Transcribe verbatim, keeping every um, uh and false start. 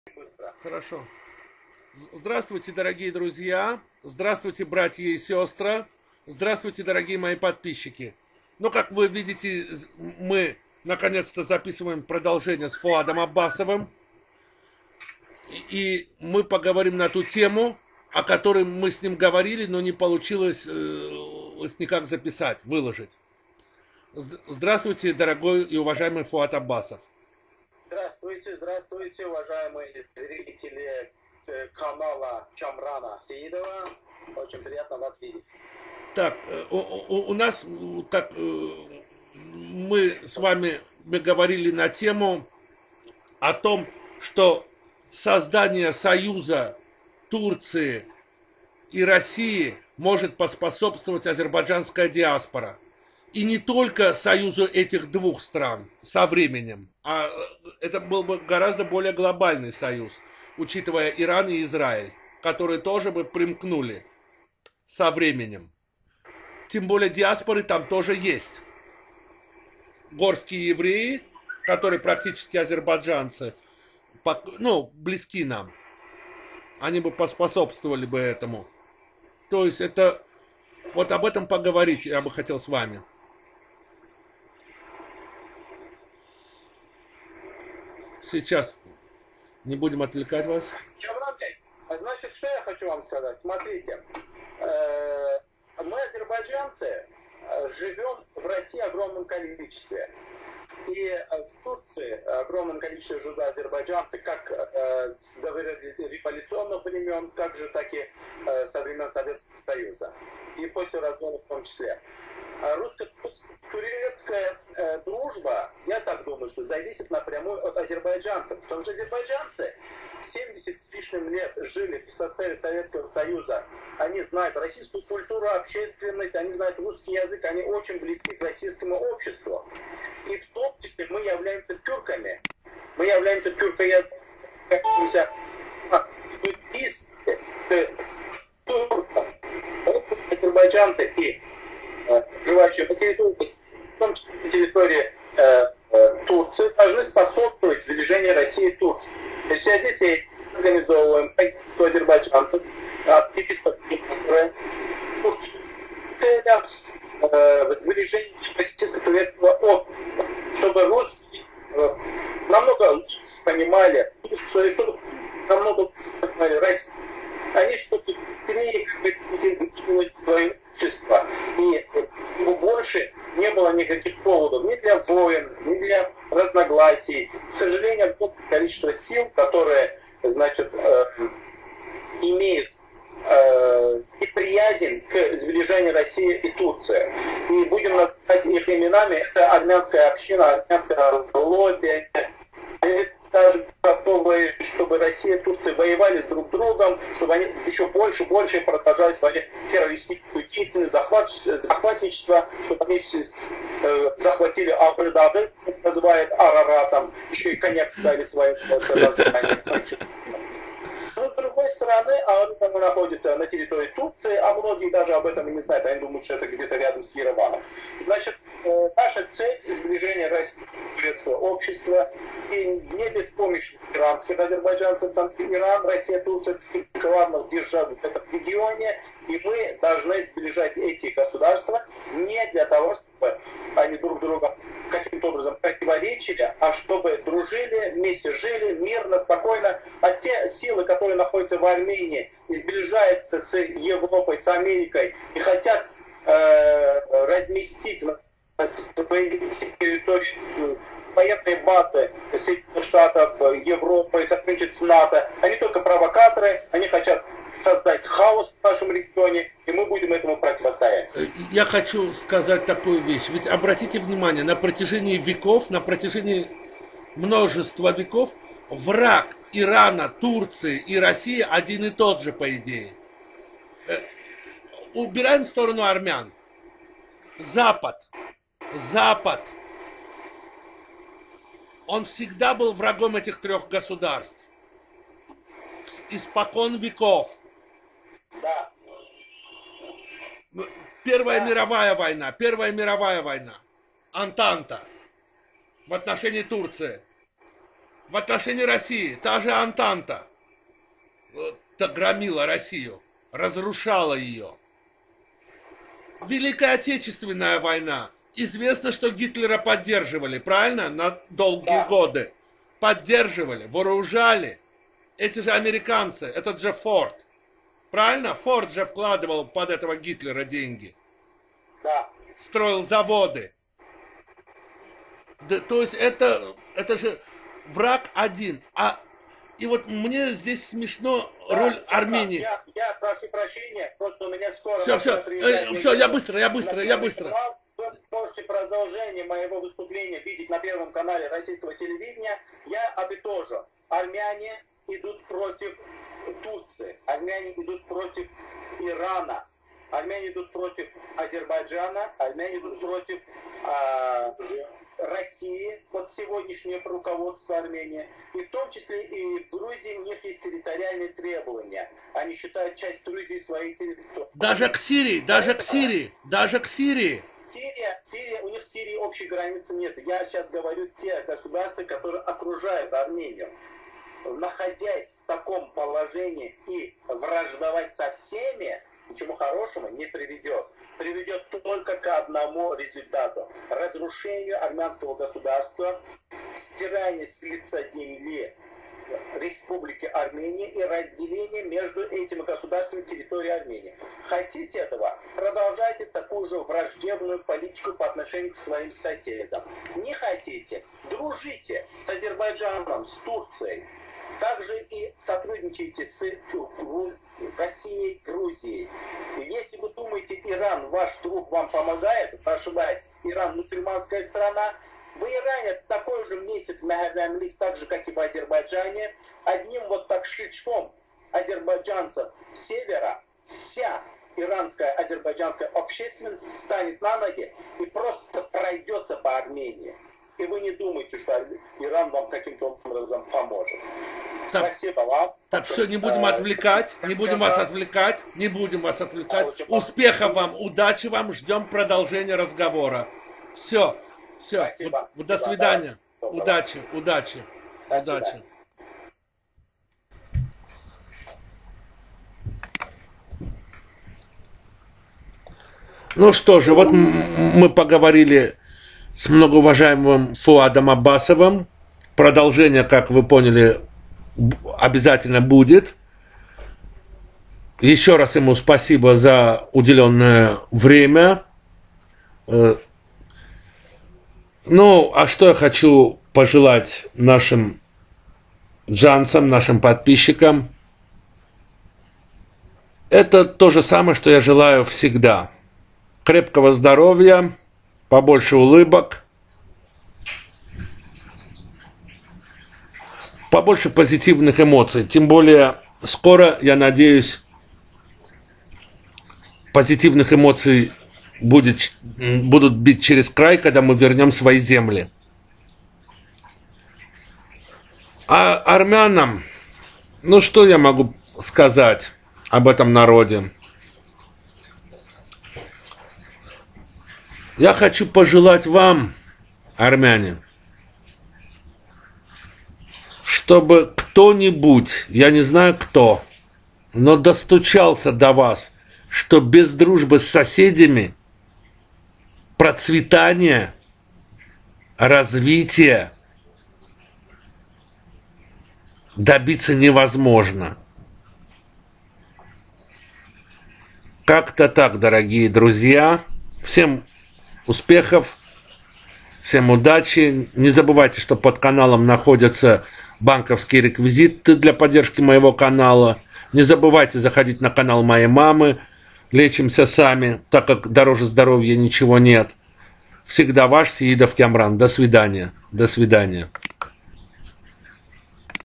быстро. Хорошо. Здравствуйте, дорогие друзья. Здравствуйте, братья и сестры. Здравствуйте, дорогие мои подписчики. Ну, как вы видите, мы наконец-то записываем продолжение с Фуадом Аббасовым. И мы поговорим на ту тему, о которой мы с ним говорили, но не получилось э, никак записать, выложить. Здравствуйте, дорогой и уважаемый Фуад Аббасов. Здравствуйте, здравствуйте, уважаемые зрители канала Чамрана Сеидова. Очень приятно вас видеть. Так, у, у, у нас, как мы с вами мы говорили на тему о том, что создание союза Турции и России может поспособствовать азербайджанская диаспора. И не только союзу этих двух стран со временем, а это был бы гораздо более глобальный союз, учитывая Иран и Израиль, которые тоже бы примкнули со временем. Тем более диаспоры там тоже есть. Горские евреи, которые практически азербайджанцы, ну, близки нам. Они бы поспособствовали бы этому. То есть это... Вот об этом поговорить я бы хотел с вами. Сейчас не будем отвлекать вас. Значит, что я хочу вам сказать? Смотрите, мы, азербайджанцы, живем в России в огромном количестве. И в Турции огромном количестве живут азербайджанцы, как с революционных времен, как же, так и со времен Советского Союза. И после развала в том числе. Русско-турецкая э, дружба, я так думаю, что зависит напрямую от азербайджанцев. Потому что азербайджанцы семьдесят с лишним лет жили в составе Советского Союза. Они знают российскую культуру, общественность, они знают русский язык, они очень близки к российскому обществу. И в том числе мы являемся тюрками. Мы являемся тюркоязычными азербайджанцы и живущие по территории, в том числе по территории э, э, Турции, должны способствовать сближению России и Турции. В связи с этим организовываем у азербайджанцев диаспоры с целью э, сближения российско-турецкого общества, чтобы русские э, намного лучше понимали, что намного лучше понимали Россию. Они что-то быстрее интегрировать свое общество. И больше не было никаких поводов ни для войн, ни для разногласий. К сожалению, огромное количество сил, которые, значит, э, имеют э, неприязнь к сближению России и Турции. И будем называть их именами. Это армянская община, армянская лобби. Даже готовы, чтобы Россия и Турция воевали с друг другом, чтобы они еще больше и больше продолжали свою террористическую деятельность, захват, захватничество, чтобы они э, захватили Абр-Дабы, называют Араратом, еще и коньяк дали свое название. Но с другой стороны, они там находятся на территории Турции, а многие даже об этом и не знают, они думают, что это где-то рядом с Ереваном. Значит, наша цель – сближение российско-турецкого общества, и не без помощи иранских азербайджанцев, там Иран, Россия, Турция, главных держав в этом регионе, и мы должны сближать эти государства не для того, чтобы они друг друга каким-то образом противоречили, а чтобы дружили, вместе жили, мирно, спокойно. А те силы, которые находятся в Армении и сближаются с Европой, с Америкой и хотят э, разместить на своей территории военные базы Соединенных Штатов, Европы, сотрудничать с НАТО, они только провокаторы, они хотят создать хаос в нашем регионе, и мы будем этому противостоять. Я хочу сказать такую вещь. Ведь обратите внимание, на протяжении веков, на протяжении множества веков, враг Ирана, Турции и России один и тот же, по идее. Убираем в сторону армян. Запад. Запад. Он всегда был врагом этих трех государств. Испокон веков. Да. Первая да. мировая война, Первая мировая война. Антанта в отношении Турции. в отношении России та же Антанта громила Россию, разрушала ее. Великая Отечественная война. Известно, что Гитлера поддерживали, правильно? На долгие да. годы. Поддерживали, вооружали. Эти же американцы, этот же Форд. Правильно? Форд же вкладывал под этого Гитлера деньги. Да. Строил заводы. Да, то есть это, это же враг один. А, и вот мне здесь смешно да, роль я, Армении. Я, я прошу прощения, просто у меня скоро... Все, все, э, все, я быстро, я быстро, я быстро. Вы можете продолжение моего выступления видеть на Первом канале российского телевидения. Я обитожу. Армяне идут против Турции, армяне идут против Ирана, армяне идут против Азербайджана, армяне идут против э, России под сегодняшнее руководство Армении. И в том числе и в Грузии у них есть территориальные требования. Они считают часть Грузии своей территорией. Даже к Сирии, даже к Сирии, даже к Сирии. Сирия, Сирия, у них в Сирии общей границы нет. Я сейчас говорю те государства, которые окружают Армению. Находясь в таком положении и враждовать со всеми, ничему хорошему не приведет. Приведет только к одному результату. Разрушению армянского государства, стиранию с лица земли Республики Армения и разделение между этими государствами территории Армении. Хотите этого? Продолжайте такую же враждебную политику по отношению к своим соседям. Не хотите? Дружите с Азербайджаном, с Турцией. Также и сотрудничайте с Россией, Грузией. Если вы думаете, Иран, ваш друг, вам помогает, вы ошибаетесь. Иран мусульманская страна. В Иране такой же месяц Мехерремлик, так же, как и в Азербайджане. Одним вот так щелчком азербайджанцев с севера вся иранская, азербайджанская общественность встанет на ноги и просто пройдется по Армении. И вы не думаете, что Иран вам каким-то образом поможет. Так, спасибо вам. Так, все, не будем отвлекать, не будем вас отвлекать, не будем вас отвлекать. Успехов вам, удачи вам, ждем продолжения разговора. Все, все, спасибо. Вот, до свидания. Спасибо. Удачи, удачи, до удачи. Свидания. Ну что же, вот мы поговорили с многоуважаемым Фуадом Аббасовым. Продолжение, как вы поняли, обязательно будет. Еще раз ему спасибо за уделенное время. Ну, а что я хочу пожелать нашим джансам, нашим подписчикам? Это то же самое, что я желаю всегда. Крепкого здоровья, побольше улыбок, побольше позитивных эмоций. Тем более, скоро, я надеюсь, позитивных эмоций будет, будут бить через край, когда мы вернем свои земли. А армянам, ну что я могу сказать об этом народе? Я хочу пожелать вам, армяне, чтобы кто-нибудь, я не знаю кто, но достучался до вас, что без дружбы с соседями процветания, развития добиться невозможно. Как-то так, дорогие друзья. Всем успехов, всем удачи. Не забывайте, что под каналом находятся банковские реквизиты для поддержки моего канала. Не забывайте заходить на канал моей мамы. Лечимся сами, так как дороже здоровья ничего нет. Всегда ваш Сеидов Камран. До свидания. До свидания.